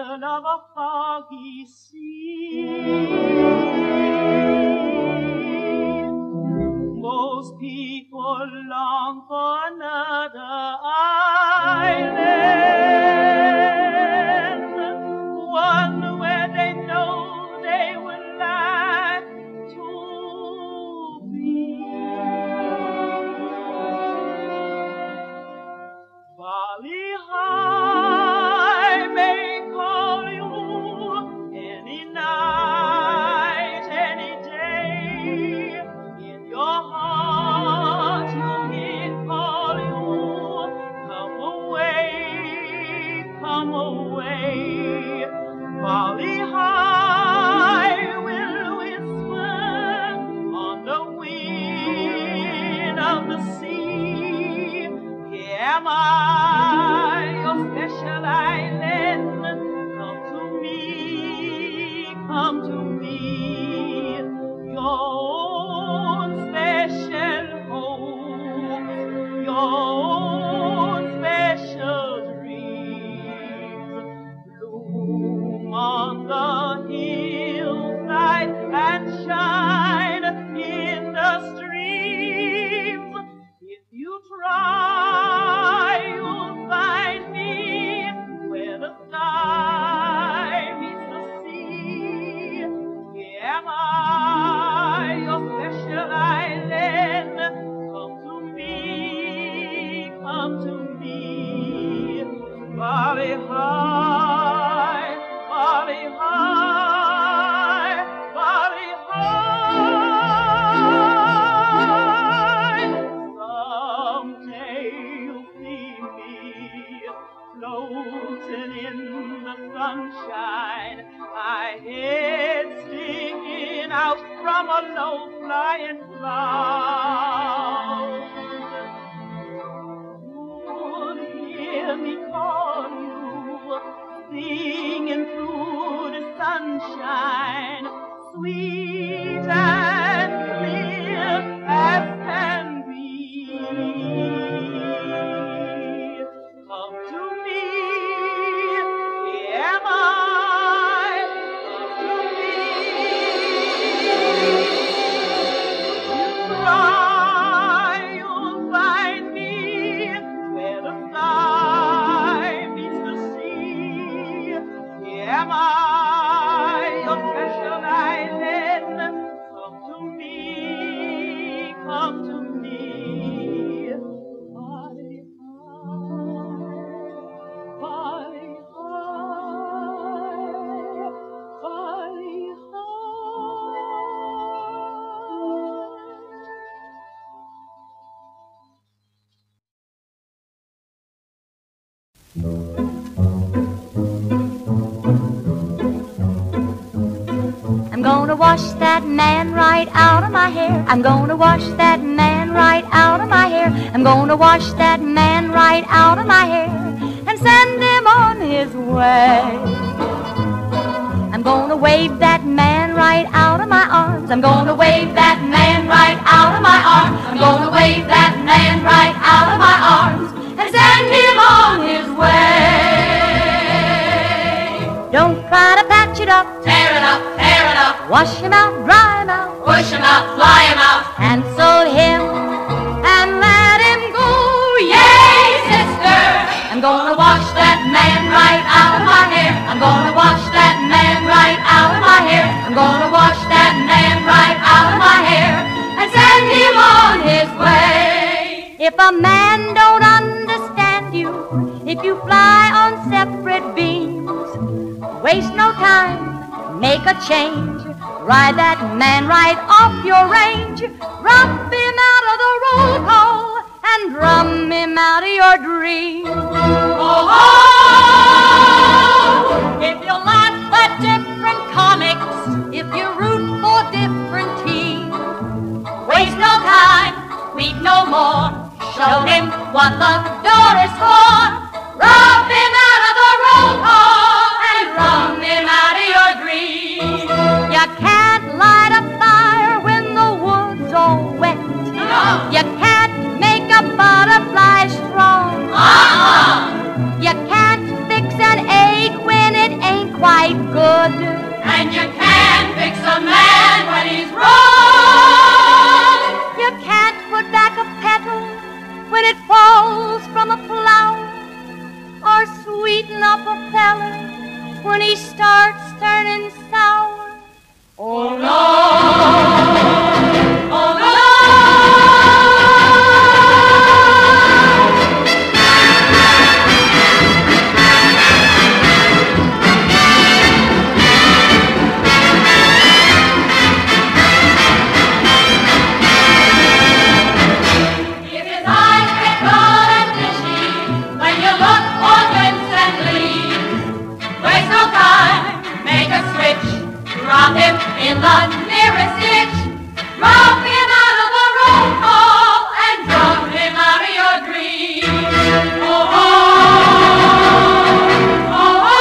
of a foggy sea. Most people long for another island, one where they know they would like to be. Bali High may call you any night, any day. In your heart you hear call you, come away, come away. Bali High will whisper on the wind of the sea. Here am I, your special island. Come to me, come to me. Your own special home, your own special dreams. Bloom on the hillside and shine in the streams. If you try, you'll find me where the sky meets the sea. Here am I, your special island. Come to me, come to me. Bali High, Bali High, Bali High. Someday you'll see me floating in the sunshine, my head sticking out from a low-flying cloud. You'll hear me call you, singing through the sunshine, sweet and clear as can be. Come to me, here am I. Come to me. You try, you'll find me where the sky meets the sea. Here am I, your special island. Come to me, come to me. Bali High, Bali High, Bali I'm gonna wash that man right out of my hair. I'm gonna wash that man right out of my hair. I'm gonna wash that man right out of my hair and send him on his way. I'm gonna wave that man right out of my arms. I'm gonna wave that man right out of my arms. I'm gonna wave that man right out of my arms and send him on his way. Don't try to patch it up, Tear it up, tear it up. wash him out, dry him out, Push him out, fly him out. cancel him and let him go. Yay, sister. I'm gonna Wash that man right out of my hair. I'm gonna wash that man right out of my hair. I'm gonna wash that man right out of my hair and send him on his way. If a man don't understand you, if you fly on separate beams, waste no time, make a change, ride that man right off your range, rub him out of the roll call and drum him out of your dreams. Oh, if you laugh at different comics, if you root for different teams, waste no time, weep no more. Show him what the door is for. Rub him out of the roll call and drum him out of your dreams. You can't light a fire when the wood's all wet. No. You can't make a butterfly strong. Uh-uh. You can't fix an egg when it ain't when it falls from a flower, or sweeten up a feller when he starts turning sour. Oh no, oh no. Drop him in the nearest ditch. Drop him out of the roll call and drop him out of your dreams. Oh, oh, oh,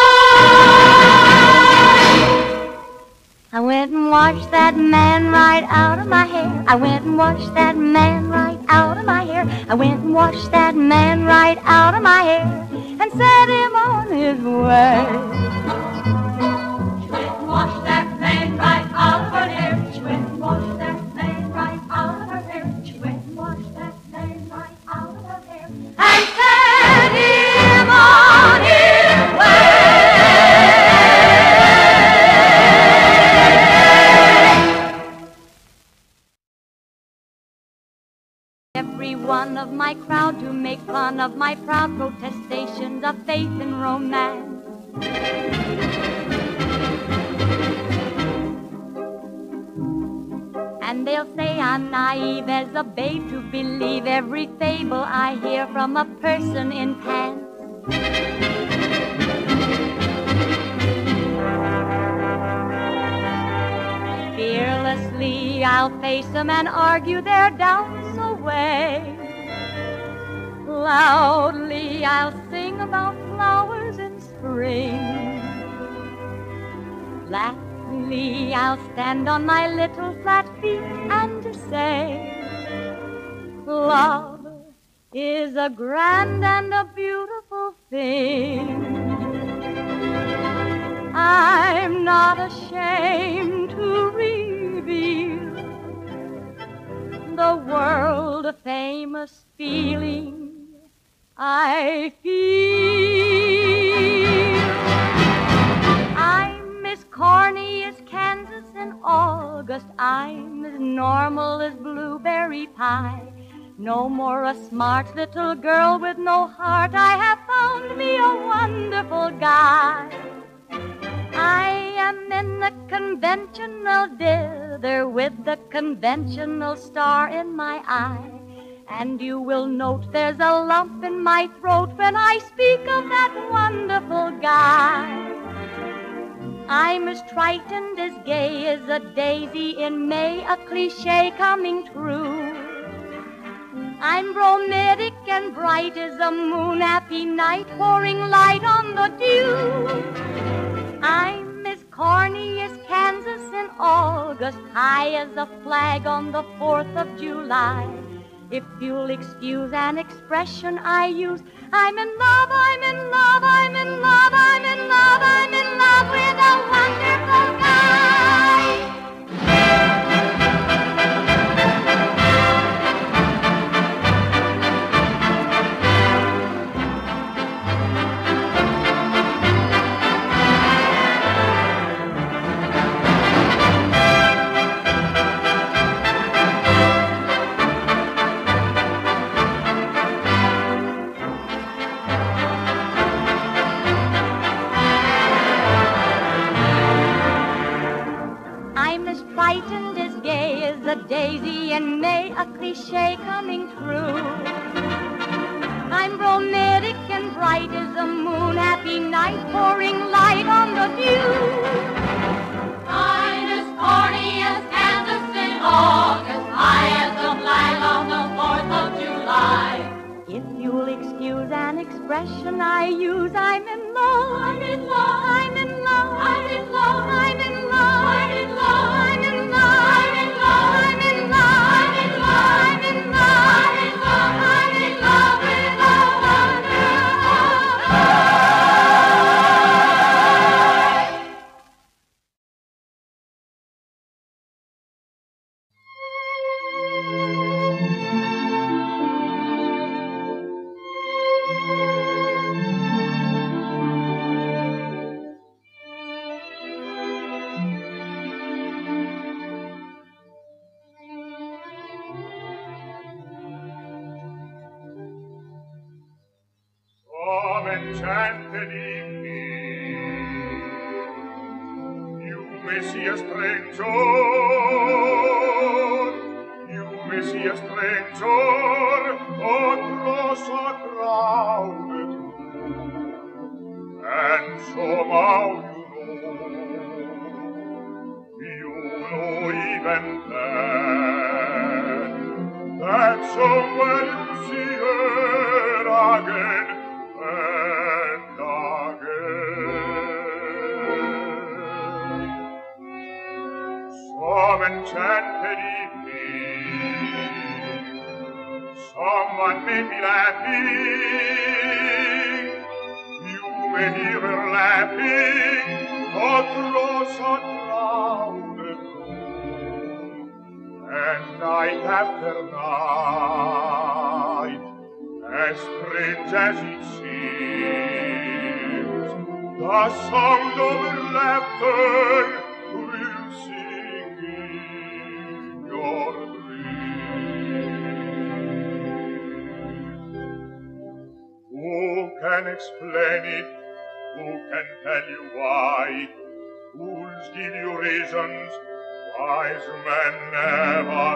oh. I went and washed that man right out of my hair. I went and washed that man right out of my hair. I went and washed that man right out of my hair and set him on his way. Wash that man right out of her hair. She went and washed that man right out of her hair. She went and washed that man right out of her hair and set him on his way. Every one of my crowd to make fun of my proud protestations of faith and romance. And they'll say I'm naive as a babe to believe every fable I hear from a person in pants. Fearlessly I'll face them and argue their doubts away. Loudly I'll sing about flowers in spring. Flatly I'll stand on my little flat feet and say, love is a grand and a beautiful thing. I'm not ashamed to reveal the world-famous feeling I feel. I'm as corny as Kansas in August. I'm as normal as blueberry pie. No more a smart little girl with no heart. I have found me a wonderful guy. I am in the conventional dither with the conventional star in my eye. And you will note there's a lump in my throat when I speak of that wonderful guy. I'm as trite and as gay as a daisy in May, a cliché coming true. I'm bromidic and bright as a moon, happy night, pouring light on the dew. I'm as corny as Kansas in August, high as a flag on the 4th of July. If you'll excuse an expression I use, I'm in love, I'm in love, I'm in love, I'm in love, I'm in love with a wonderful guy. Frightened as gay as a daisy in May, a cliché coming true. I'm bromidic and bright as a moon, happy night, pouring light on the view. I'm as corny as Kansas in August, high as the flag on the 4th of July. If you'll excuse an expression I use, I'm in love, I'm in love, I'm in love, I'm in love, I'm in love, I'm in love, I'm in love, I'm in love, I'm in love, I'm in love, I'm in love, I'm in love, I'm in love with a wonderful guy. enchanted evening. You may see a stranger, you may see a stranger across a crowded room, and somehow you know even then, that somewhere you'll see her again and again. Some enchanted evening, someone may be laughing, you may hear her laughing across a crowded room, and night after night, as strange as it seems, the sound of her laughter will sing in your dreams. Who can explain it? Who can tell you why? Fools give you reasons, wise men never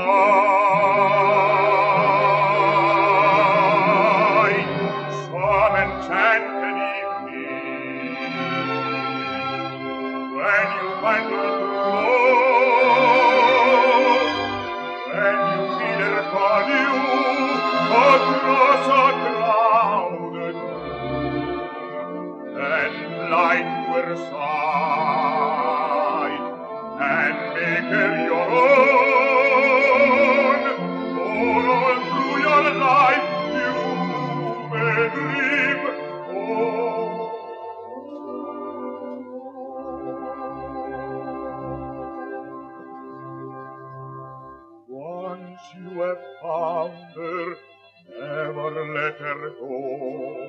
try. Some enchanted evening, when you find her close, when you feel her call you across a crowded room, and light to her side, and make her your own. All through your life you may dream on. Once you have found her, never let her go.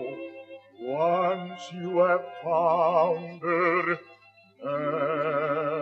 Once you have found her,